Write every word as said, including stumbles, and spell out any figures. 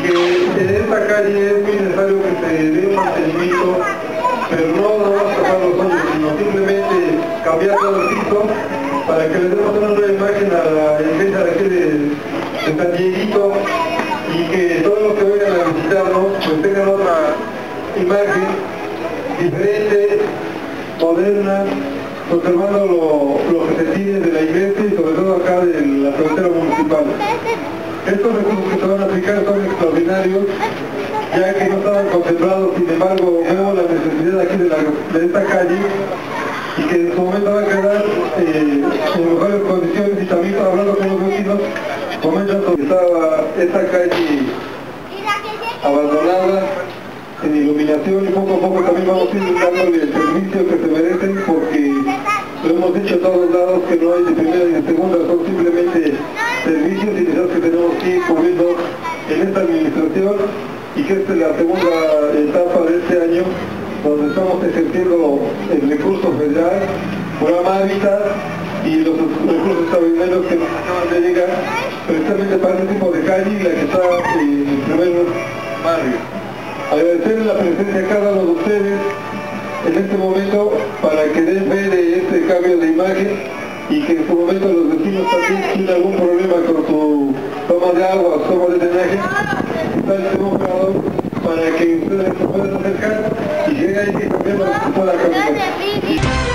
que en esta calle es muy necesario que se dé un mantenimiento, pero no vamos a tapar los hoyos, sino simplemente cambiar todo el piso para que le demos una nueva imagen a la iglesia de aquí de, de San Dieguito, y que todos los que vayan a visitarnos pues tengan otra imagen diferente, moderna, conservando lo, lo que se tiene de la iglesia y sobre todo acá de la cabecera municipal. Estos recursos que se van a aplicar son extraordinarios, ya que no estaban contemplados. Sin embargo, vemos la necesidad aquí de, la, de esta calle, y que en su momento va a quedar eh, en mejores condiciones. Y también hablando con los vecinos, comentan que estaba esta calle abandonada, en iluminación, y poco a poco también vamos a ir dándole el servicio que se merecen, porque lo hemos dicho a todos lados que no hay de primera ni de segunda, son simplemente servicios y necesidades que tenemos que ir cubriendo en esta administración, y que esta es la segunda etapa de este año donde estamos ejerciendo el recurso federal, programa Hábitat y los recursos extraordinarios que nos acaban de llegar precisamente para este tipo de calle, y la que está en el primer barrio. Agradecerles la presencia a cada uno de ustedes en este momento para que den fe de este cambio de imagen, y que en su momento los vecinos también, si tienen algún problema con su toma de agua o toma de drenaje, está el demostrador para que ustedes se puedan acercar y lleguen ahí y también se pueda caminar.